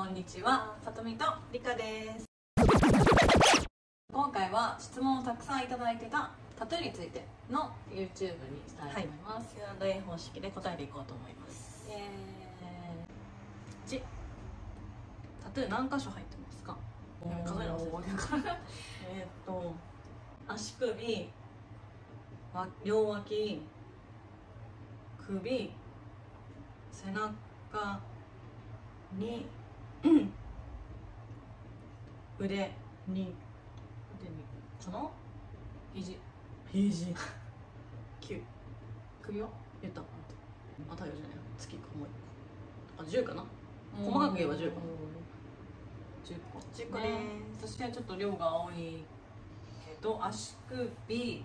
んにちは、さとみとりかです。 今回は質問をたくさんいただいてたタトゥーについての YouTube にしたいと思います。 Q&A 方式で答えていこうと思います。 1、タトゥー何箇所入ってますか？数えるの忘れた。 足首、両脇、首、背中に腕にかな？ 肘 9。 首は言った。太陽じゃない、月かもう1個。10かな。細かく言えば10個。 10個です。私はちょっと量が多いけど、足首、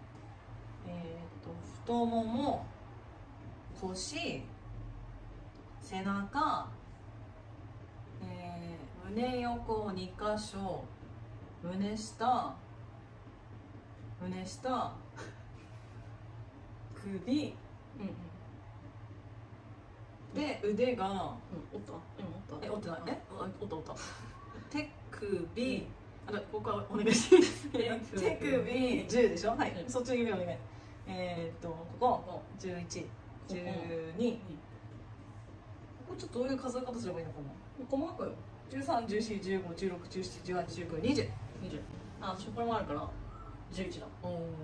太もも、腰、背中、胸横2箇所、胸下、首、で腕が、 折った？ 折ってない？ 折った。 手首、 ここはお願いします。 手首10でしょ。はい、そっちの指お願い。ここ11、12、ここちょっとどういう数え方すればいいのかな。 細かくよ。 13、14、15、16、17、18、19、20。 あ、これもあるから11だ。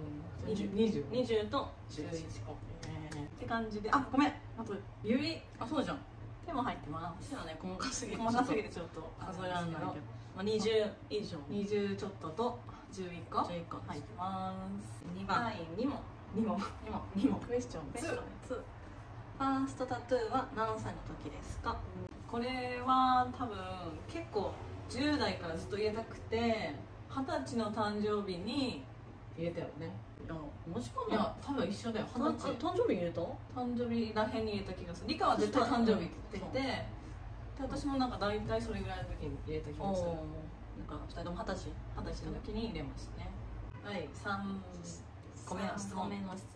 20 と 11って感じで、あ、ごめん、あと指、 そうじゃん。 手も入ってます。 手はね、細かすぎてちょっと数えられないけど、20以上、 20ちょっとと11個入ってます。 2番、 2問クエスチョン2。 ファーストタトゥーは何歳の時ですか？ これは多分結構10代からずっと入れたくて、20歳の誕生日に入れたよね。 もしかいや、多分一緒だよ。 誕生日に入れた？ 誕生日らへんに入れた気がする。リカは絶対誕生日って言ってて、で私もなんか大体それぐらいの時に入れた気がする。 なんか2人とも20歳の時に入れましたね。第3個目の質問。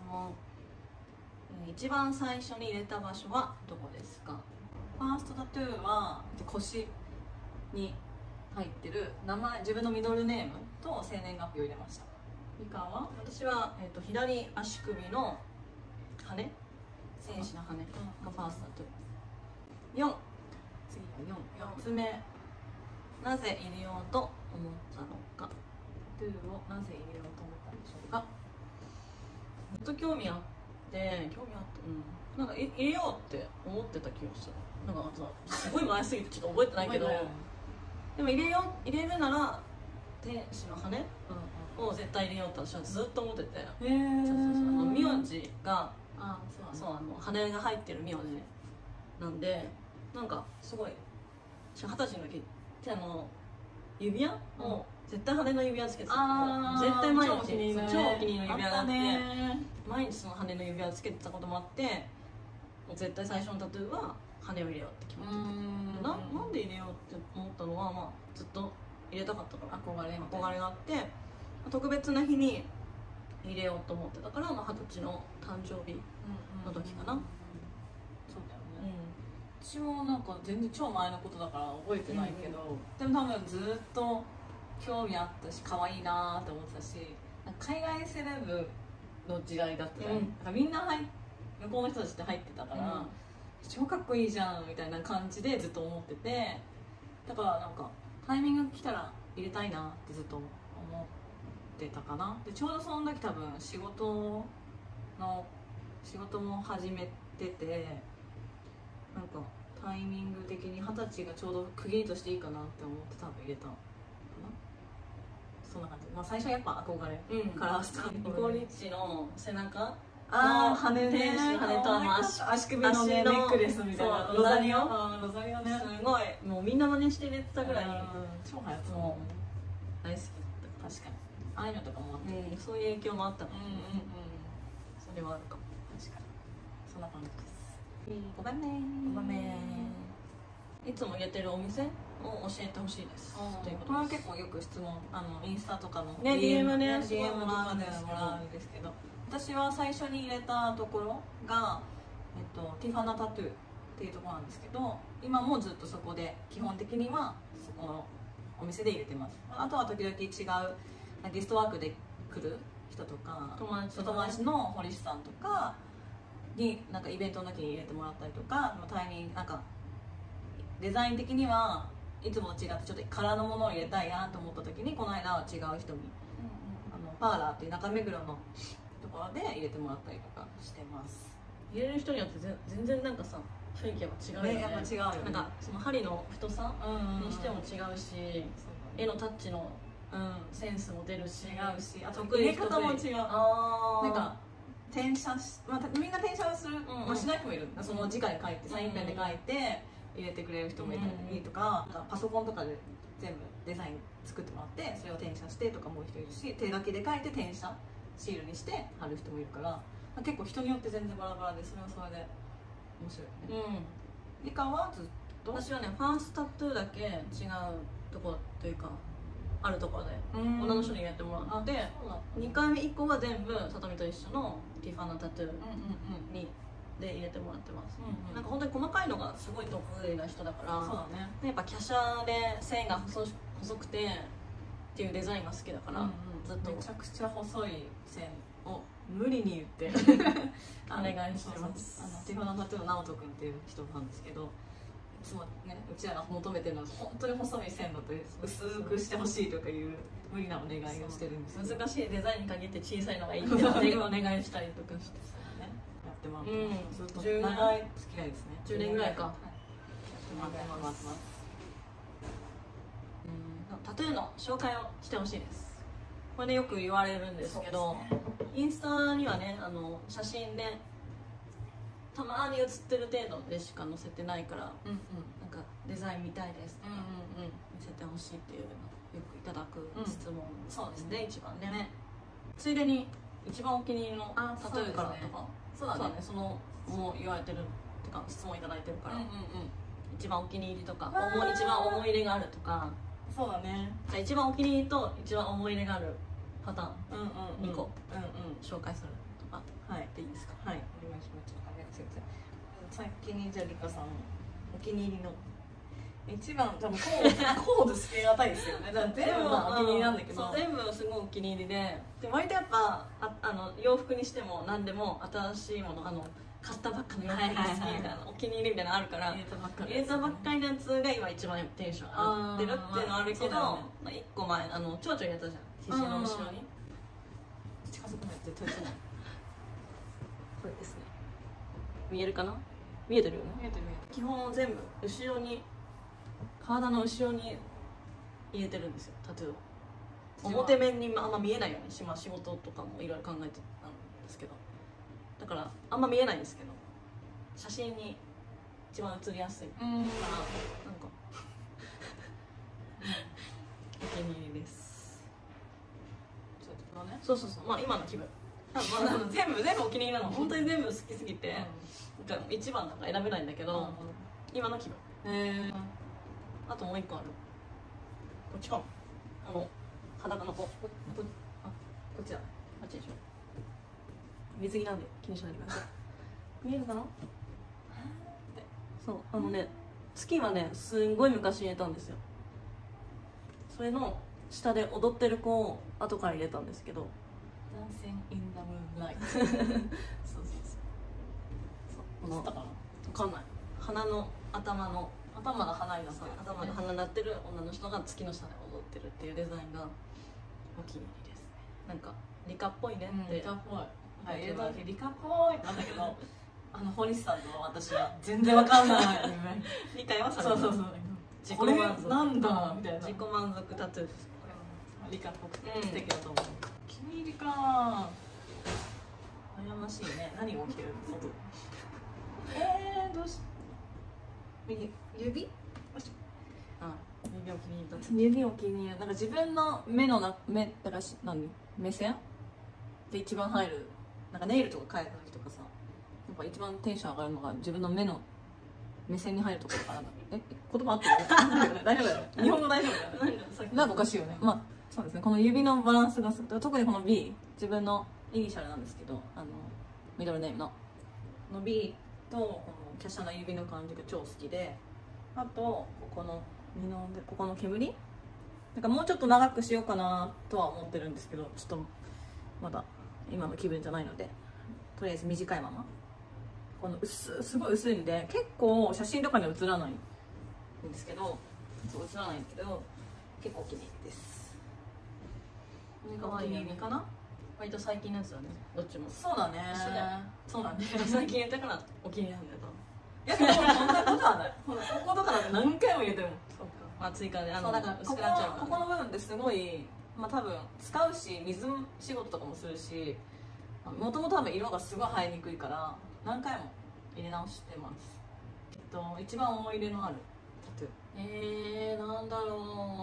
一番最初に入れた場所はどこですか？ ファーストタトゥーは腰に入ってる名前、自分のミドルネームと生年月日を入れました。リカは？ 私は、左足首の羽、戦士の羽がファーストタトゥー。4つ目、なぜ入れようと思ったのか。 タトゥーをなぜ入れようと思ったんでしょうか。 ずっと興味あって、なんか入れようって思ってた気がする。なんかすごい前すぎてちょっと覚えてないけど、でも入れるなら天使の羽を絶対入れようって私はずっと思ってて、名字が羽が入ってる名字なんで、なんかすごい20歳の時手の指輪を絶対羽の指輪つけてた。絶対毎日超お気に入りの指輪があって、毎日その羽の指輪つけてたこともあって、もう絶対最初のタトゥーは羽を入れようって決まってて、なんで入れようって思ったのは、ずっと入れたかったから憧れがあって、特別な日に入れようと思ってたから、20歳の誕生日の時かな。 そうだよね。私もなんか全然超前のことだから覚えてないけど、でも多分ずっと興味あったし可愛いなって思ってたし、海外セレブの時代だったね。みんな向こうの人たちって入ってたから、超かっこいいじゃんみたいな感じでずっと思ってて、だからなんかタイミングが来たら入れたいなってずっと思ってたかな。でちょうどその時多分仕事も始めてて、なんかタイミング的に20歳がちょうど区切りとしていいかなって思って多分入れたかな。そんな感じ。最初はやっぱ憧れからスタート。ニコリッチの背中、 羽ね、 天使の羽と足首のネックレスみたいな、 ロザリオね、すごいもうみんな真似して入れてたぐらい超流行ってた。 大好きだった。 確かにああいうのとかもあって、 そういう影響もあったから、それはあるかも。 確かにそんな感じです。 5番目、いつも入れてるお店を教えてほしいです。 これは結構よく質問、インスタとかの DM もらうんですけど、私は最初に入れたところが、ティファナタトゥーってっていうところなんですけど、今もずっとそこで基本的にはそこのお店で入れてます。あとは時々違うゲストワークで来る人とか、友達の堀市さんとかになんかイベントの時に入れてもらったりとか、タイミングなんかデザイン的にはいつもと違ってちょっと空のものを入れたいなと思った時に、この間は違う人に、パーラーっていう中目黒のところで入れてもらったりとかしてます。 入れる人によって全然なんかさ雰囲気が違うよね。 やっぱ違うよね。 なんかその針の太さにしても違うし、絵のタッチのセンスも出るし、 違うし、あと入れ方も違う。なんか転写し、みんな転写する、しない人もいる。その直に書いてサインペンで書いて入れてくれる人もいたりとか、パソコンとかで全部デザイン作ってもらってそれを転写してとかもう人いるし、手書きで書いて転写シールにして貼る人もいるから、結構人によって全然バラバラで、それはそれで面白いよね。リカはずっと、 私はねファーストタトゥーだけ違うところというかあるところで女の人に入れてもらって、2回目1個が全部さとみと一緒のティファナタトゥーにで入れてもらってます。なんか本当に細かいのがすごい得意な人だから、 そうだね、 やっぱ華奢で線が細くてっていうデザインが好きだから、ずっとめちゃくちゃ細い線を無理に言ってお願いしてます。 ティファナタトゥーの直人君っていう人なんですけど、いつもねうちらが求めてるのは本当に細い線だと薄くしてほしいとかいう無理なお願いをしてるんですけど、 難しいデザインに限って小さいのがいいってお願いしたりとかして。 やってもらってます。ずっと長い付き合いですね。 10年ぐらいか。 やってもらってます。 タトゥーの紹介をしてほしいです。これでよく言われるんですけど、インスタにはね写真でたまに写ってる程度でしか載せてないから、なんかデザイン見たいですとか見せてほしいっていうのをよくいただく質問。 そうですね、一番ね。 ついでに一番お気に入りのタトゥーからとか、 そうだね、 そのもう言われてるってか質問いただいてるから、一番お気に入りとか一番思い入れがあるとか。 そうだね、 じゃあ一番お気に入りと一番思い入れがあるパターン2個紹介するとかでいいですか？ はい、お願いします。先にじゃあリカさんお気に入りの一番多分コードつけがたいですよね。だから全部お気に入りなんだけど、 全部すごいお気に入りで割とやっぱ洋服にしても何でも新しいもの買ったばっかの洋服が好きみたいなお気に入りみたいなのあるから、入れたばっかりのやつが今一番テンション上がってるっていうのはあるけど、1個前蝶々入れたじゃん、肘の後ろに。 近づくのやって絶対そう。 これですね、見えるかな？見えてるよね。 見えてる。 基本全部後ろに、体の後ろに入れてるんですよ、タトゥーを。表面にあんま見えないように仕事とかもいろいろ考えてたんですけど、だからあんま見えないんですけど写真に一番写りやすいから、なんかお気に入りです。そう今の気分全部お気に入りなの。本当に全部好きすぎて一番なんか選べないんだけど、今の気分。あともう一個ある。こっちかも。裸の子。こっちだ。あっちでしょ。水着なんで気にしないでください。見えるかな？そう月はねすんごい昔入れたんですよ。それの下で踊ってる子を後から入れたんですけど、 ダンシングインザムーンライト。 そうこの分かんない鼻の頭が鼻になってる、頭が鼻になってる女の人が月の下で踊ってるっていうデザインがお気に入りですね。なんか理科っぽいねって。 理科っぽい。はい、入れた時理科っぽいなんだけど、堀内さんと私は全然わかんない。 理解はされそう自己満足なんだみたいな。 自己満足タトゥーです。 理科っぽくて素敵だと思う。気に入りか。悩ましいね。何が起きてるの？どうし。指？ 指お気に入りだ。 指お気に入り。なんか自分の目だから目線で一番入る。なんかネイルとか描いた時とかさ、やっぱ一番テンション上がるのが自分の目線に入るところからな。言葉合ってる？大丈夫だよ。日本語大丈夫だよ。なんかおかしいよね。そうですね。この指のバランスが特にこの B、自分のイニシャルなんですけど、ミドルネームの B とこの華奢な指の感じが超好きで、あとここの二の腕、ここの煙なんかもうちょっと長くしようかなとは思ってるんですけど、ちょっとまだ今の気分じゃないので、とりあえず短いまま、このすごい薄いんで結構写真とかには写らないんですけど、そう写らないんですけど結構お気に入りです。 かわいいね。 お気に入りかな。 割と最近のやつだね、どっちも。 そうだね。そうだね。 最近入れたからお気に入りなんだよ。 いやでもそんなことはない。こことかなんて何回も入れてるもん。 そうか。まあ追加でそうだから薄くなっちゃうからね。 ここの部分ってすごい、まあ多分使うし水仕事とかもするし、もともと多分色がすごい入りにくいから何回も入れ直してます。一番思い入れのあるタトゥー。 なんだろう。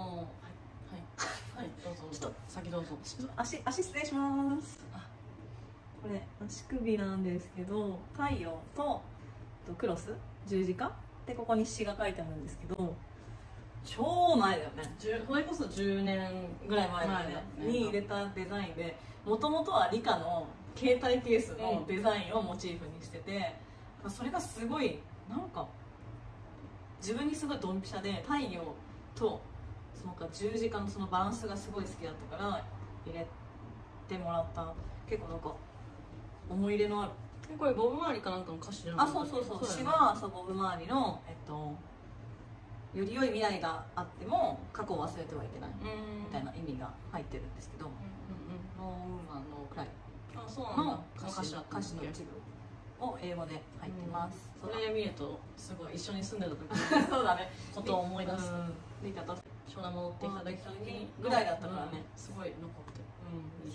はい、どうぞ。ちょっと先どうぞ。 足失礼します。これ足首なんですけど、太陽とクロス十字架でここに詩が書いてあるんですけど、超前だよね。 それこそ10年ぐらい前に入れたデザインで、もともとはリカの携帯ケースのデザインをモチーフにしてて、それがすごいなんか自分にすごいドンピシャで、太陽とその十字架のそのバランスがすごい好きだったから入れてもらった。結構なんか思い入れのある。 これボブ周りかなんかの歌詞じゃない？ そう詩はボブ周りのより良い未来があっても過去を忘れてはいけないみたいな意味が入ってるんですけど、ノーウーマンノークライの歌詞の一部を英語で入ってます。 それ見るとすごい一緒に住んでた時そうだね、 ことを思い出す。 リカと湘南戻ってきた時ぐらいだったからね、 すごい残って、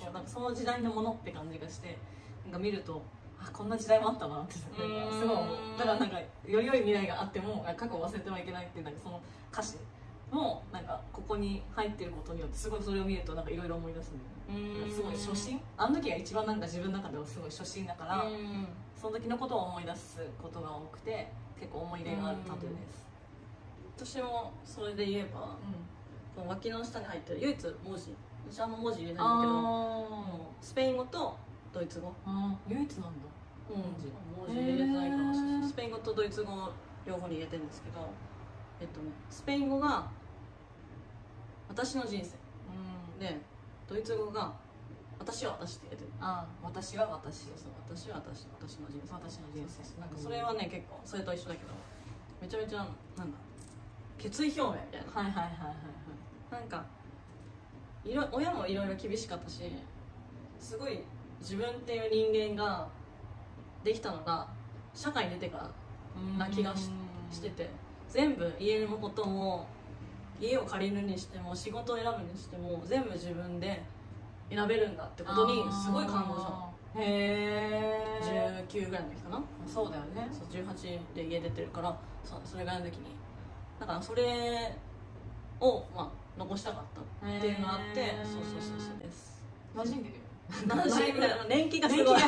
なんかその時代のものって感じがして、なんか見るとこんな時代もあったなってすごい思う。だからなんかより良い未来があっても過去を忘れてはいけないっていう、なんかその歌詞もなんかここに入ってることによってすごいそれを見るとなんかいろいろ思い出すんだよね。すごい初心、あの時が一番なんか自分の中ではすごい初心だから、その時のことを思い出すことが多くて結構思い入れがあるタトゥーです。 私もそれで言えば、脇の下に入ってる唯一文字、私あんま文字入れないんだけど、スペイン語とドイツ語。 唯一なんだ。 文字入れてないから、スペイン語とドイツ語両方に入れてるんですけど、スペイン語が私の人生で、ドイツ語が私は私って入れてる。 私は私。 私は私の人生。 私の人生。 なんかそれはね、結構それと一緒だけど、めちゃめちゃなんだ、決意表明みたいな。なんか親もいろいろ厳しかったし、すごい自分っていう人間ができたのが社会に出てからな気がしてて、全部家のことも家を借りるにしても仕事を選ぶにしても全部自分で選べるんだってことにすごい感動したの。19ぐらいの時かな。 そうだよね。 18で家出てるから、それぐらいの時にだからそれを残したかったっていうのがあって、そうです。 馴染んでるよ。 年季がすごい。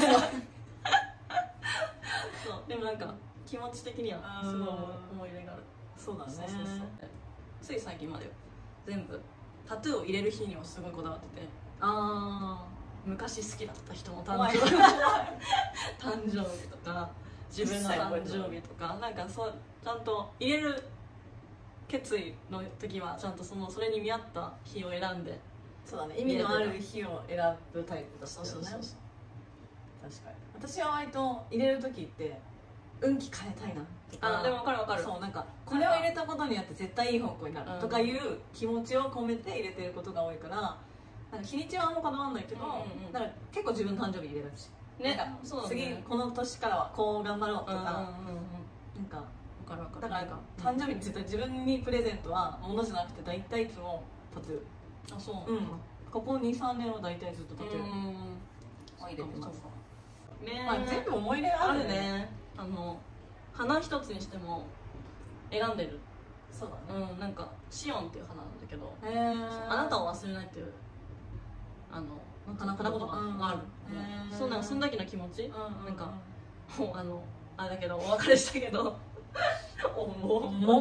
でもなんか気持ち的にはすごい思い入れがある。 そうだね。 つい最近まで全部タトゥーを入れる日にもすごいこだわってて、昔好きだった人の誕生日とか自分の誕生日とか、なんかそうちゃんと入れる決意の時はちゃんとそれに見合った日を選んで。 そうだね、意味のある日を選ぶタイプだったよね。確かに。私は割と入れる時って運気変えたいなとか、 でも分かる。 そう、なんかこれを入れたことによって絶対いい方向になるとかいう気持ちを込めて入れてることが多いから、なんか日にちはあんまこだわんないけど、なんか結構自分の誕生日入れるしね、次この年からはこう頑張ろうとか、なんか分かる。 だから誕生日に自分にプレゼントは物じゃなくて大体いつもタトゥー。ここ 2,3 年は大体ずっとタトゥー入れてます。全部思い入れあるね。 花一つにしても選んでる。 そうだね。 なんかシオンっていう花なんだけど、あなたを忘れないっていう花言葉がある。その時の気持ち、なんかもうあれだけどお別れしたけどもう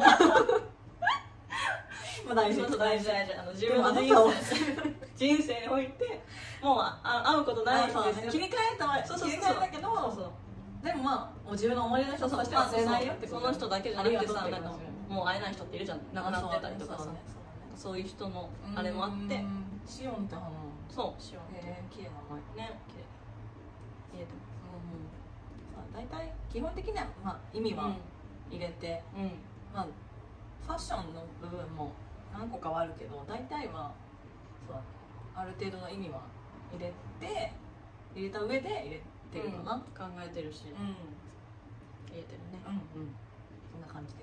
大事。自分の人生においてもう会うことないんですよ。 切り替えたけど、 でもまあもう自分の思い出の人として忘れないよってこと。 その人だけじゃなくてさ、 ありなんかがとうってこともう会えない人っているじゃん、亡くなってたりとかさ、そういう人のあれもあって、 シオンって花。 そうシオンって綺麗な名前ね、綺麗入れてます。 大体基本的にはまあ意味は入れて、まあファッションの部分も何個かはあるけど、大体はそうある程度の意味は入れた上で入れてるかな、 考えてるし、入れてるね。 そんな感じです。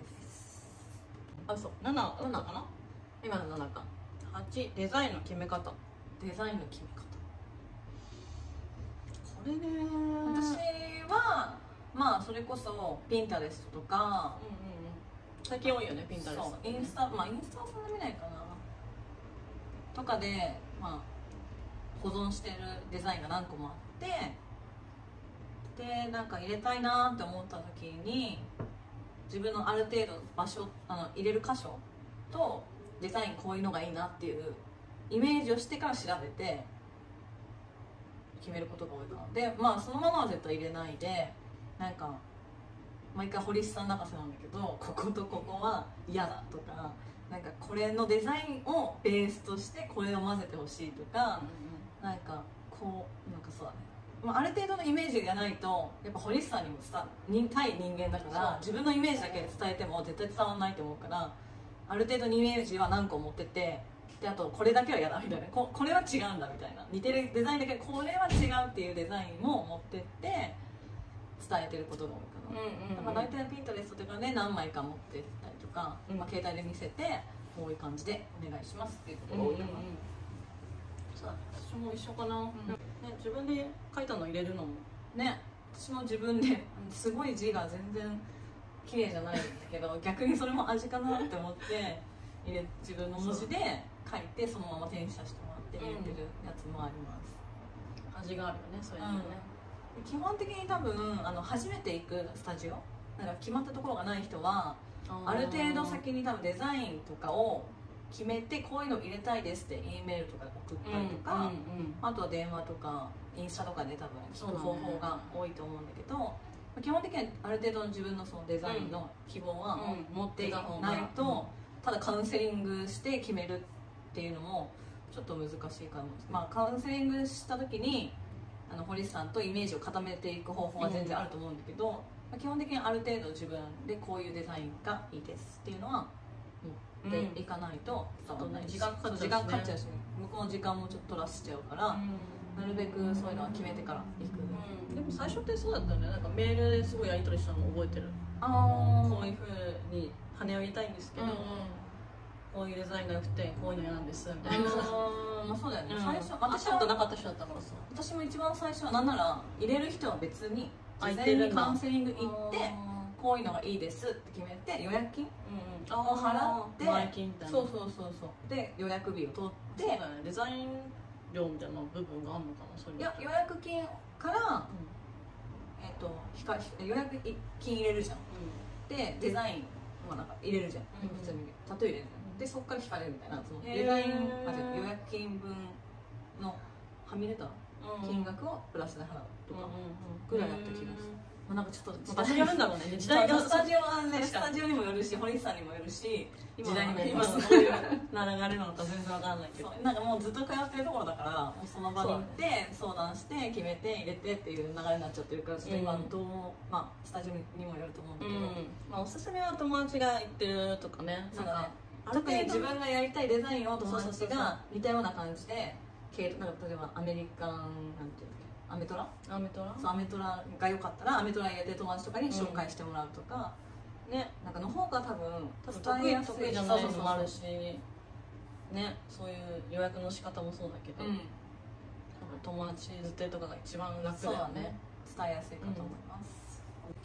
あ、そう7かな、今の7か。8、デザインの決め方。 デザインの決め方、 これね、 私はまあそれこそピンタレストとか、 最近多いよね、ピンタレスト、 インスタ、まあインスタはそんな見ないかなとかで、まあ保存してるデザインが何個もあって、でなんか入れたいなって思った時に自分のある程度場所入れる箇所とデザインこういうのがいいなっていうイメージをしてから調べて決めることが多いかな。でまあそのままは絶対入れないで、なんか毎回堀市さん泣かせなんだけど、こことここは嫌だとか、なんかこれのデザインをベースとしてこれを混ぜてほしいとか、なんかこうなんかそうだね、まあ、ある程度のイメージがないとやっぱ堀市さんにも対人間だから自分のイメージだけ伝えても絶対伝わらないと思うから、ある程度のイメージは何個持ってて、であとこれだけは嫌だみたいな、これは違うんだみたいな、似てるデザインだけどこれは違うっていうデザインも持ってって伝えてることが多いかな。だから大体ピンタレストとかね何枚か持ってったりとか、まあ、携帯で見せてこういう感じでお願いしますっていうことが多いかな。 そうだ、私も一緒かな、ね、自分で書いたの入れるのもね、私も自分ですごい字が全然綺麗じゃないんだけど逆にそれも味かなって思って自分の文字で書いてそのまま転写してもらって入れてるやつもあります。 味があるよね、そういうのね。 基本的に多分初めて行くスタジオなんか決まったところがない人はある程度先に多分デザインとかを決めてこういうの入れたいですって E メールとかで送ったりとか、あとは電話とかインスタとかで多分聞く方法が多いと思うんだけど、基本的にはある程度の自分のそのデザインの希望は持っていないと、ただカウンセリングして決めるっていうのもちょっと難しいかも。まあカウンセリングした時に堀さんとイメージを固めていく方法は全然あると思うんだけど、基本的にある程度自分でこういうデザインがいいですっていうのは持っていかないと伝わらないし、時間かかっちゃうし、向こうの時間もちょっと取らせちゃうから、なるべくそういうのは決めてから行く。 でも最初ってそうだったよね、なんかメールですごいやり取りしたのを覚えてる。こういうふうに羽を入れたいんですけど、こういうデザインが良くてこういうの嫌なんですみたいな。 まあそうだよね。最初私はなかった人だったからさ。 私も一番最初はなんなら入れる人は別に事前にカウンセリング行ってこういうのがいいですって決めて予約金を払って前金みたいな。 そうで予約日を取って、 そうだね、デザイン料みたいな部分があるのかな。そういういや予約金から予約金入れるじゃん。でデザインはなんか入れるじゃん。普通にタトゥー入れるじゃん。でそこから引かれるみたいな、そのデザイン予約金分のはみ出た金額をプラスで払うとかぐらいだった気がする。なんかちょっと場所によるんだろうね、時代が。 スタジオにもよるし堀内さんにもよるし時代にもよるし、 今のそういう流れなのか全然わかんないけど、 なんかもうずっと通ってるところだからもうその場に行って相談して決めて入れてっていう流れになっちゃってるから、ちょっと今どうもまあスタジオにもよると思うんだけど、 まあおすすめは友達が行ってるとかね。 なんか特に自分がやりたいデザインを友達が似たような感じでなんか例えばアメリカンなんていうのアメトラそうアメトラが良かったらアメトラ入れて友達とかに紹介してもらうとか、ね、なんかの方が多分得意じゃないのもあるしね、そういう予約の仕方もそうだけど、多分友達づてとかが一番楽だよね。 伝えやすいかと思います。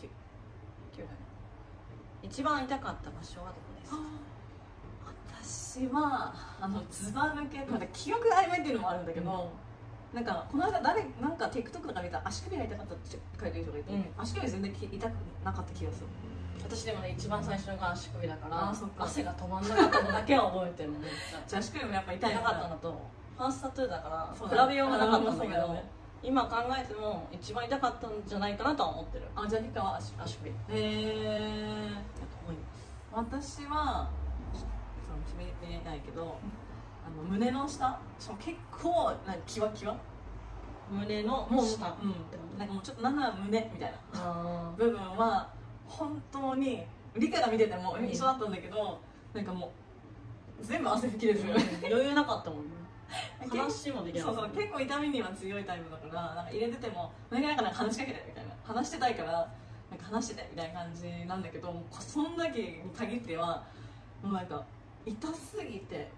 一番痛かった場所はどこですか？ 私はズバ抜け、なんか記憶が曖昧っていうのもあるんだけど、なんかこの間なんか TikTok とか見た足首が痛かったって書いてる人がいて、足首全然痛くなかった気がする。 私でもね、一番最初が足首だから汗が止まんなかったのだけは覚えてるの。 じゃあ足首もやっぱ痛いかったのと、ファーストタトゥーだから比べようがなかったんだけど、 今考えても一番痛かったんじゃないかなとは思ってる。 あ、ジャニカは足首。 へえ。私はその決めてないけど、胸の下、結構なんかキワキワ、 胸のもう下、 なんかもうちょっとなんなら胸みたいあな部分は本当に理科が見てても一緒だったんだけど、なんかもう全部汗拭きですよね。 余裕なかったもんね。話もできなかった。 そう結構痛みには強いタイプだから、なんか入れててもなんか話しかけてみたいな、話してたいからなんか話しててみたいな感じなんだけど、もうそんだけに限ってはもうなんか痛すぎて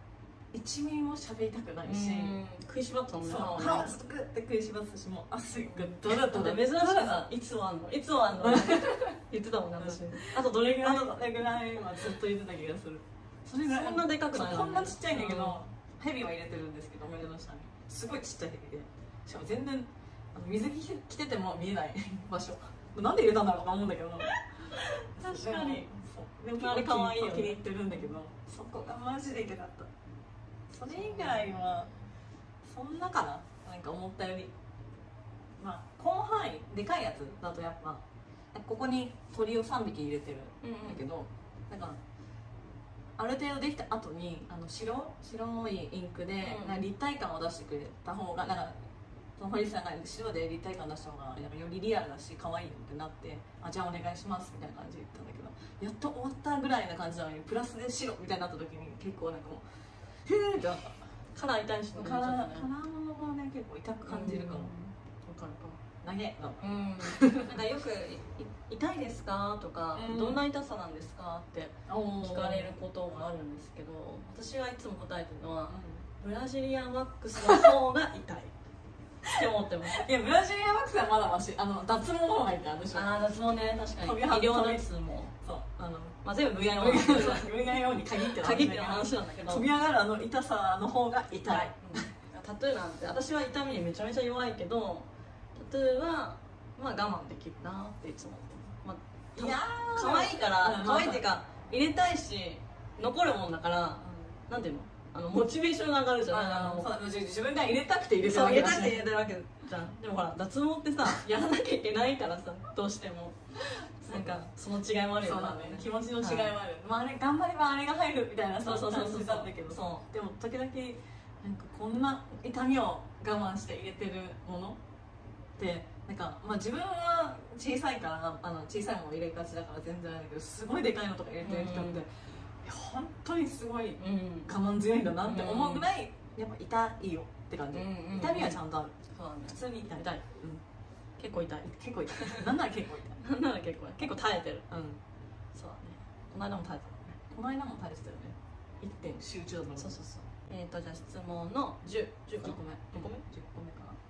1ミリも喋りたくないし、 食いしばったもんね。 歯をずっとグッて食いしばすし、もう汗がドラドラ。 珍しくさ、いつはあんのいつはあんの言ってたもんね、私。あとどれぐらいはずっと言ってた気がする。それぐらいそんなでかくない。 こんなちっちゃいんだけど、ヘビは入れてるんですけど、胸の下にすごいちっちゃいヘビで、しかも全然水着着てても見えない場所。なんで入れたんだろうと思うんだけど、 確かに。 でもあれ可愛いよ、気に入ってるんだけど、そこがマジで痛かった。それ以外はそんなかな、なんか思ったより、まあ広範囲でかいやつだとやっぱここに鳥を3匹入れてるんだけど、なんかある程度できた後に白いインクでなんか立体感を出してくれた方が、なんかその堀さんが白で立体感出した方がなんかよりリアルだし可愛いってなって、あ、じゃあお願いしますみたいな感じで言ったんだけど、やっと終わったぐらいな感じなのにプラスで白みたいになった時に結構なんかもうへーってなった。 カラー痛いしね、 カラーものがね結構痛く感じるかも。 分かるかも。 投げなんかよく痛いですかとか、どんな痛さなんですかって聞かれることがあるんですけど、私はいつも答えてるのは、ブラジリアンワックスの方が痛いって思ってます。 いや、ブラジリアンワックスはまだまし、脱毛の方がいいから。 脱毛ね、確かに医療脱毛、 そう、 まあ、全部 VIO に限っての話なんだけど、 飛び上がる痛さの方が痛い。 タトゥーなんて私は痛みにめちゃめちゃ弱いけど、タトゥーはまあ我慢できるなっていつも思って、いやー可愛いから、可愛いっていうか入れたいし残るもんだから、なんていうの、モチベーションが上がるじゃない。 そう、自分が入れたくて入れてるわけだし、入れたくて入れてるわけじゃん。でもほら脱毛ってさ、やらなきゃいけないからさ、どうしてもなんかその違いもあるよね。 気持ちの違いもある。まああれ頑張ればあれが入るみたいな感じだったけど、でも時々なんかこんな痛みを我慢して入れてるものってなんか、まあ、自分は小さいから小さいもの入れがちだから全然あるけど、すごいでかいのとか入れてる人って本当にすごい我慢強いんだなって思うぐらいやっぱ痛いよって感じ。痛みはちゃんとある。普通に痛い。 結構痛い。 なんなら結構痛い。 なんなら結構耐えてる。そうだね。この間も耐えてたね。 この間も耐えてたよね。一点集中度の。 そう。じゃあ質問の10個目かな。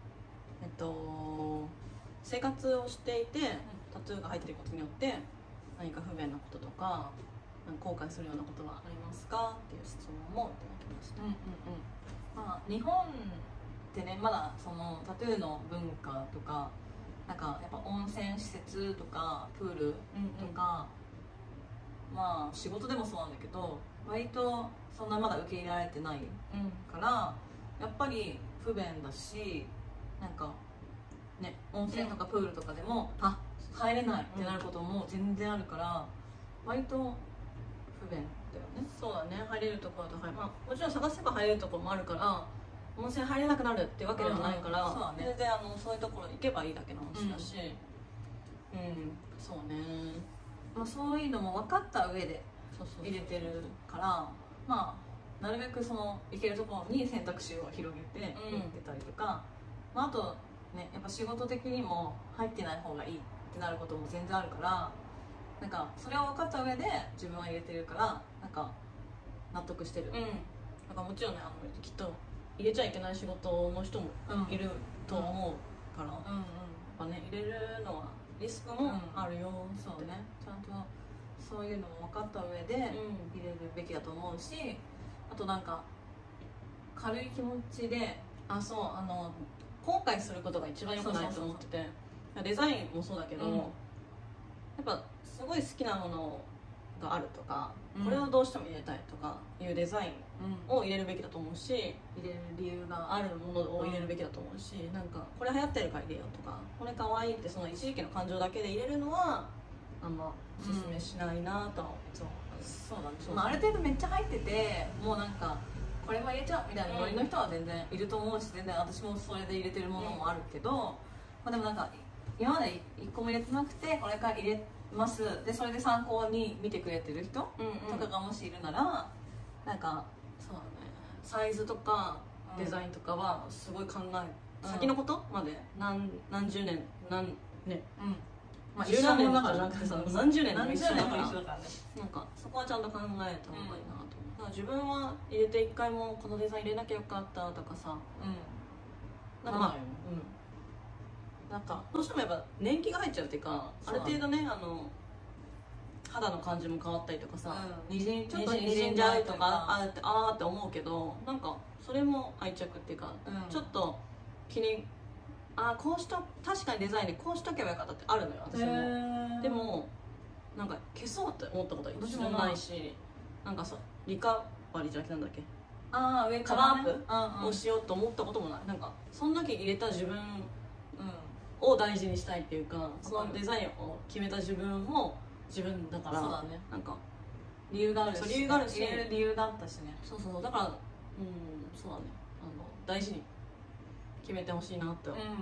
生活をしていてタトゥーが入っていることによって何か不便なこととか後悔するようなことはありますかっていう質問もいただきました。 まあ日本ってね、まだそのタトゥーの文化とかなんかやっぱ温泉施設とかプールとか、まあ仕事でもそうなんだけど割とそんなまだ受け入れられてないから、やっぱり不便だし、なんかね、温泉とかプールとかでも入れないってなることも全然あるから、割と不便だよね。 そうだね、入れるところだとまあもちろん探せば入れるところもあるから、温泉入れなくなるっていうわけではないから、全然そういうところに行けばいいだけの話だし、そうね、 まあそういうのも分かった上で入れてるから、まあなるべくその行けるところに選択肢を広げて行ってたりとか、まああとね、やっぱ仕事的にも入ってない方がいいってなることも全然あるから、なんかそれを分かった上で自分は入れてるから、なんか納得してる。 なんかもちろんね、きっと入れちゃいけない仕事の人もいると思うから、やっぱね、入れるのはリスクもあるよ。 そうね、ちゃんとそういうのも分かった上で入れるべきだと思うし、あとなんか軽い気持ちで、 後悔することが一番良くないと思ってて、デザインもそうだけど、やっぱすごい好きなものがあるとか、 うん、 これをどうしても入れたいとかいうデザインを入れるべきだと思うし、 入れる理由があるものを入れるべきだと思うし、なんかこれ流行ってるから入れようとか、これ可愛いってその一時期の感情だけで入れるのはあんまおすすめしないなとは思う。 そうなんですよ、まあ、ある程度めっちゃ入っててもうなんかこれも入れちゃうみたいなノリの人は全然いると思うし、全然私もそれで入れてるものもあるけど、まあ、でもなんか今まで1個も入れてなくてこれから入れますでそれで参考に見てくれてる人とかがもしいるなら、なんかそうだね、サイズとかデザインとかはすごい考え、先のことまで何十年ね、 まあ、 10何年とかじゃなくてさ、何十年も一緒だからなんかそこはちゃんと考えた方がいいなと思う。だから自分は入れて1回もこのデザイン入れなきゃよかったとかさ、なんかまあ、なんかどうしてもやっぱ年季が入っちゃうっていうか、ある程度ね、肌の感じも変わったりとかさ、 ちょっとにじんじゃうとかあーって思うけど、なんかそれも愛着っていうか、ちょっと気にこうした確かにデザインでこうしとけばよかったってあるのよ私も。でもなんか消そうって思ったことは一度もないし、なんかさリカバリーじゃなくてなんだっけ、 上カバーアップをしようと思ったこともない。なんかその時入れた自分を大事にしたいっていうか、そのデザインを決めた自分も自分だから、 そうだね、 なんか理由があるし、 理由があるし、 入れる理由があったしね。 そうだからそうだね、大事に決めてほしいなって思います。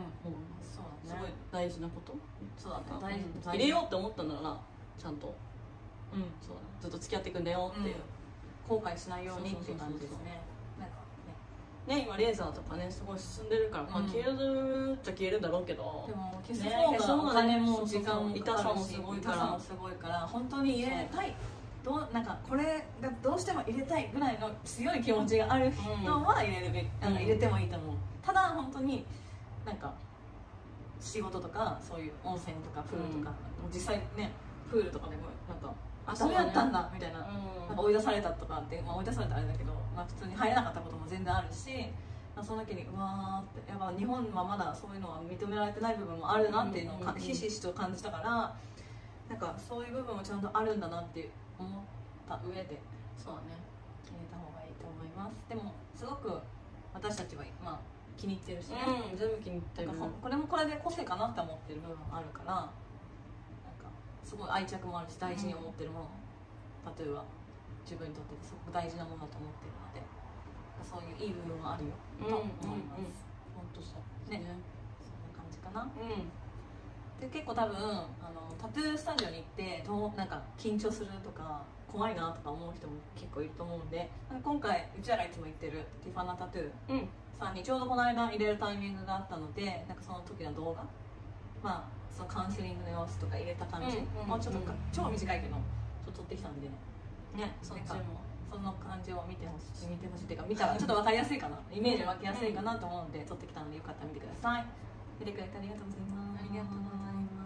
そうだね、 すごい大事なこと。 そうだね、 入れようって思ったならちゃんとそうだね、ずっと付き合っていくんだよっていう、 後悔しないようにっていう感じですね。なんかね、今レーザーとかねすごい進んでるから、まあ消えるっちゃ消えるんだろうけど、 でも消す方がお金も時間もかかるし、痛さもすごいから本当に入れたい、なんかこれがどうしても入れたいぐらいの強い気持ちがある人は入れるべき、入れてもいいと思う。ただ本当になんか仕事とかそういう温泉とかプールとか、実際ねプールとかでもなんかダメだったんだみたいな、なんか追い出されたとかって、追い出されたらあれだけど、普通に入れなかったことも全然あるし、その時にうわーってやっぱ日本はまだそういうのは認められてない部分もあるなっていうのをひしひしと感じたから、なんかそういう部分もちゃんとあるんだなって思った上で、 そうだね、 入れた方がいいと思います。でもすごく私たちは気に入ってるしね、 全部気に入ってる。 これもこれで個性かなって思ってる部分もあるから、なんかすごい愛着もあるし大事に思ってるもの、例えば自分にとってすごく大事なものだと思ってるので、そういういい部分はあるよと思います。 本当そうね、そんな感じかな。で結構多分タトゥースタジオに行ってなんか緊張するとか怖いなとか思う人も結構いると思うんで、今回うちらがいつも行ってるティファナタトゥーさんにちょうどこの間入れるタイミングがあったので、なんかその時の動画、そのカウンセリングの様子とか入れた感じ、もうちょっと超短いけど撮ってきたんでね、その感じを見てほしいっていうか、見たらちょっと分かりやすいかな、イメージ湧きやすいかなと思うんで撮ってきたので、よかったら見てください。見てくれてありがとうございます。 ありがとうございます。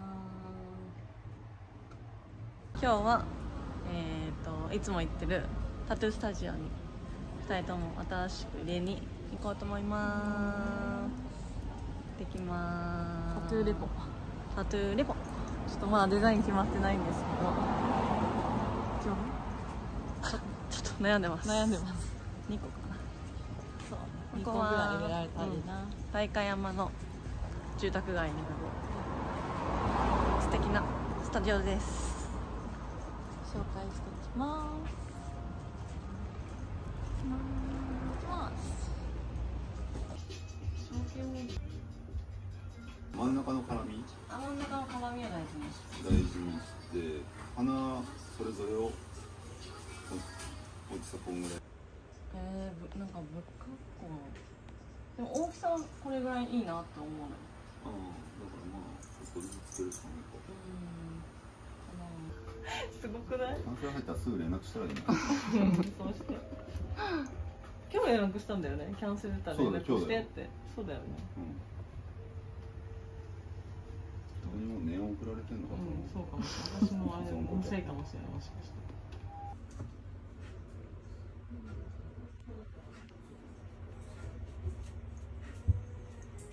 今日はいつも行ってるタトゥースタジオに2人とも新しく入れに行こうと思います。行ってきます。 タトゥーレポちょっとまだデザイン決まってないんですけど、 ちょっと悩んでます。 2個かな。そう、2個ぐらい入れられたらいいな。 代官山の住宅街にある素敵なスタジオです。 紹介していきます。 真ん中の絡み、 真ん中の絡みを大事にして花それぞれを大きさこんぐらい。 なんかぶっかっこでも大きさはこれぐらいいいなって思うの。 だからちょっとずつつけるしかないか。 すごくない？ キャンセル入ったらすぐ連絡したらいいな。 そうして。今日連絡したんだよね。キャンセルしたら連絡してって。そうだよね。 どこにも念を送られてんのかと思う。 そうかもしれない。私もあれのせいかもしれない。もしかして。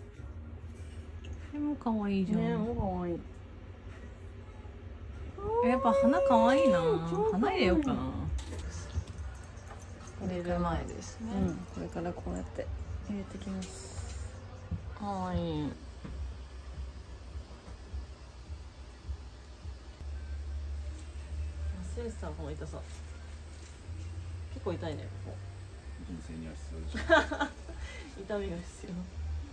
でも可愛いじゃん。 ね、もう可愛い。 やっぱ花可愛いな。花入れようかな。 入れる前ですね、これからこうやって入れてきます。かわいい。センサーの方が痛さ結構痛いね、ここ。 人生には必要でしょ。 痛みが必要。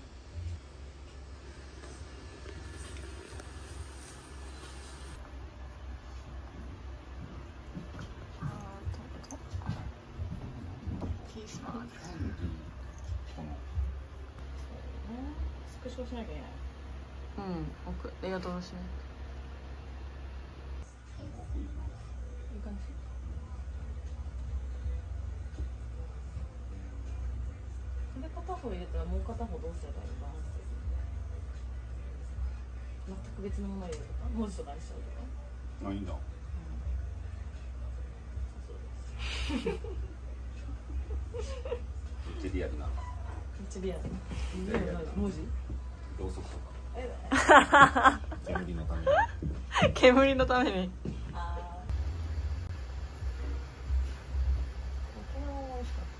スクショしなきゃいけない。奥レイアウトしないと。いい感じ。これ片方入れたらもう片方どうすればいいのかな。全く別のもの入れるとか文字とかにしちゃうとか。 あ、いいんだ。めっちゃリアルな。 めっちゃリアル。文字？ ろうそくとか。煙のために。 煙のために。ああ。これは美味しかった。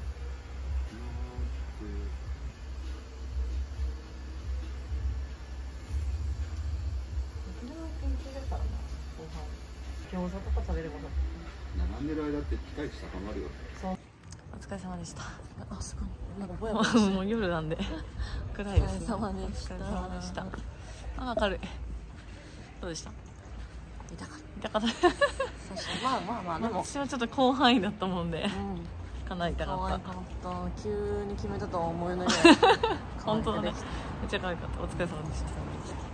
沖縄研究だからな。ご飯。餃子とか食べれば。 並んでる間って期待値高まるよね。 そう。お疲れ様でした。あ、すごい。なんかぼやぼやしてる。もう夜なんで暗いですね。お疲れ様でした。お疲れ様でした。あ、明るい。どうでした？痛かった。痛かった。まあまあまあ、でも私はちょっと広範囲だったもんで、かなり痛かった。可愛かった。急に決めたとは思えないぐらい。本当だね。めっちゃ可愛かった。お疲れ様でした。